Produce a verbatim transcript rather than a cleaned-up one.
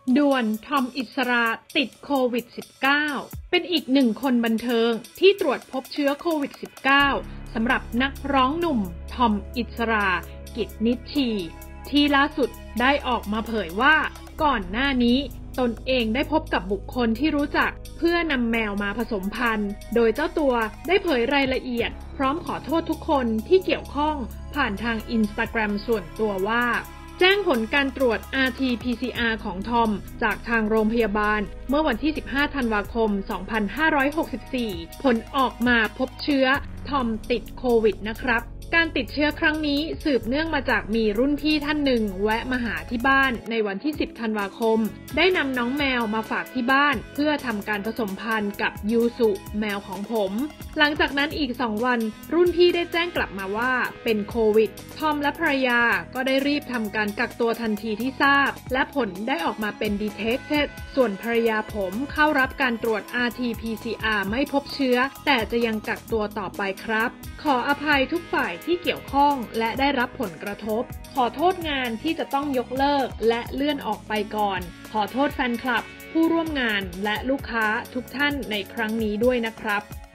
ด่วนทอมอิสราติดโควิด สิบเก้า เป็นอีกหนึ่งคนบันเทิงที่ตรวจพบเชื้อโควิด สิบเก้า สำหรับนักร้องหนุ่มทอมอิสรากิจนิชชีที่ล่าสุดได้ออกมาเผยว่าก่อนหน้านี้ตนเองได้พบกับบุคคลที่รู้จักเพื่อนำแมวมาผสมพันธุ์โดยเจ้าตัวได้เผยรายละเอียดพร้อมขอโทษทุกคนที่เกี่ยวข้องผ่านทาง Instagram ส่วนตัวว่าแจ้งผลการตรวจ อาร์ ที พี ซี อาร์ ของทอมจากทางโรงพยาบาลเมื่อวันที่ สิบห้า ธันวาคม สองพันห้าร้อยหกสิบสี่ ผลออกมาพบเชื้อทอมติดโควิดนะครับการติดเชื้อครั้งนี้สืบเนื่องมาจากมีรุ่นพี่ท่านหนึ่งแวะมาหาที่บ้านในวันที่ สิบ ธันวาคมได้นำน้องแมวมาฝากที่บ้านเพื่อทำการผสมพันธุ์กับยูสุแมวของผมหลังจากนั้นอีกสองวันรุ่นพี่ได้แจ้งกลับมาว่าเป็นโควิดทอมและภรรยาก็ได้รีบทำการกักตัวทันทีที่ทราบและผลได้ออกมาเป็น detected ส่วนภรรยาผมเข้ารับการตรวจ อาร์ ที พี ซี อาร์ ไม่พบเชื้อแต่จะยังกักตัวต่อไปครับขออภัยทุกฝ่ายที่เกี่ยวข้องและได้รับผลกระทบขอโทษงานที่จะต้องยกเลิกและเลื่อนออกไปก่อนขอโทษแฟนคลับผู้ร่วมงานและลูกค้าทุกท่านในครั้งนี้ด้วยนะครับ